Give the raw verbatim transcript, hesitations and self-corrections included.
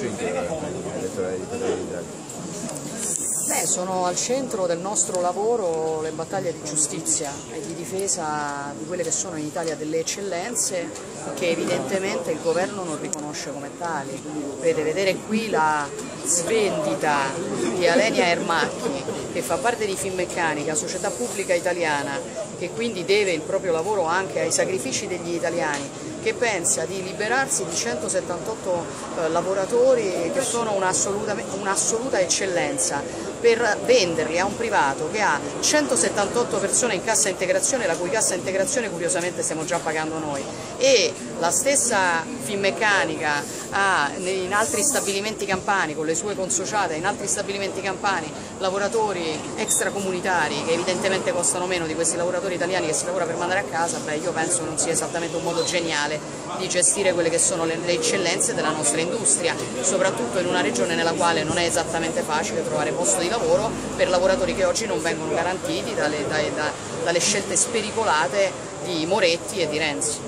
centro dell'elettorale di Fratelli d'Italia? Beh, sono al centro del nostro lavoro le battaglie di giustizia e di difesa di quelle che sono in Italia delle eccellenze che evidentemente il governo non riconosce come tali. Vede, vedere qui la svendita di Alenia Ermacchi, che fa parte di Finmeccanica, società pubblica italiana, che quindi deve il proprio lavoro anche ai sacrifici degli italiani, che pensa di liberarsi di centosettantotto eh, lavoratori che sono un'assoluta un'assoluta eccellenza, per venderli a un privato che ha centosettantotto persone in cassa integrazione, la cui cassa integrazione curiosamente stiamo già pagando noi, e la stessa Finmeccanica ha in altri stabilimenti campani, con le sue consociate in altri stabilimenti campani, lavoratori extracomunitari che evidentemente costano meno di questi lavoratori italiani che si lavora per mandare a casa. Beh, io penso non sia esattamente un modo geniale di gestire quelle che sono le, le eccellenze della nostra industria, soprattutto in una regione nella quale non è esattamente facile trovare posto di lavoro per lavoratori che oggi non vengono garantiti dalle, dalle, dalle scelte spericolate di Moretti e di Renzi.